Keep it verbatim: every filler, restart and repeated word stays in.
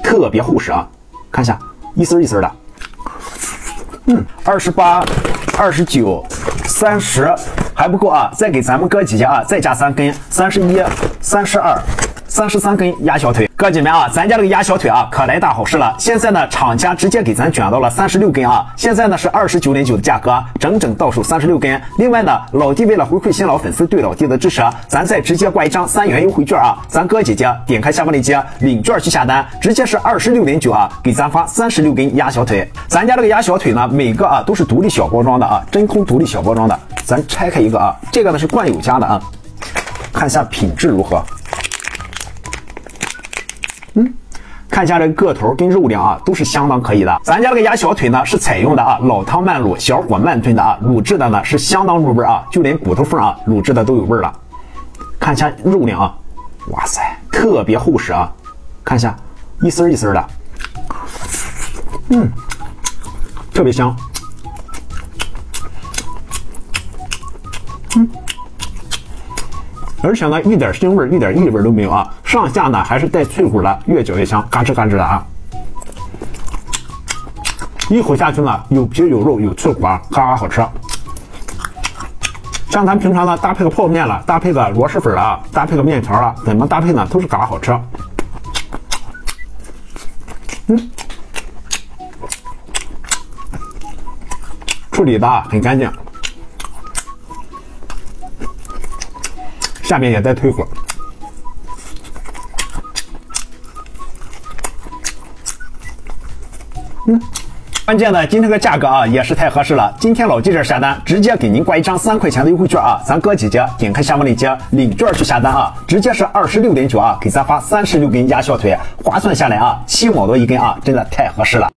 特别厚实啊，看一下一丝一丝的。嗯，二十八、二十九、三十还不够啊，再给咱们哥姐姐啊再加三根，三十一、三十二。三十三根鸭小腿，哥姐们啊，咱家这个鸭小腿啊可来大好事了。现在呢，厂家直接给咱卷到了三十六根啊，现在呢是二十九点九的价格，整整到手三十六根。另外呢，老弟为了回馈新老粉丝对老弟的支持，咱再直接挂一张三元优惠券啊，咱哥姐姐点开下方链接领券去下单，直接是二十六点九啊，给咱发三十六根鸭小腿。咱家这个鸭小腿呢，每个啊都是独立小包装的啊，真空独立小包装的。咱拆开一个啊，这个呢是冠友家的啊，看一下品质如何。嗯，看一下这个个头跟肉量啊，都是相当可以的。咱家这个鸭小腿呢，是采用的啊老汤慢卤、小火慢炖的啊，卤制的呢是相当入味啊，就连骨头缝啊卤制的都有味了。看一下肉量啊，哇塞，特别厚实啊，看一下一丝一丝的，嗯，特别香。嗯。而且呢，一点腥味、一点异味都没有啊！上下呢还是带脆骨的，越嚼越香，嘎吱嘎吱的啊！一口下去呢，有皮有肉有脆骨啊，嘎嘎好吃。像咱平常呢搭配个泡面了，搭配个螺蛳粉了啊，搭配个面条了，怎么搭配呢都是嘎好吃。嗯，处理的啊很干净。下面也带退火，嗯，关键呢，今天的价格啊也是太合适了。今天老弟这下单，直接给您挂一张三块钱的优惠券啊，咱哥姐姐点开下方链接领券去下单啊，直接是二十六点九啊，给咱发三十六根鸭小腿，划算下来啊七毛多一根啊，真的太合适了。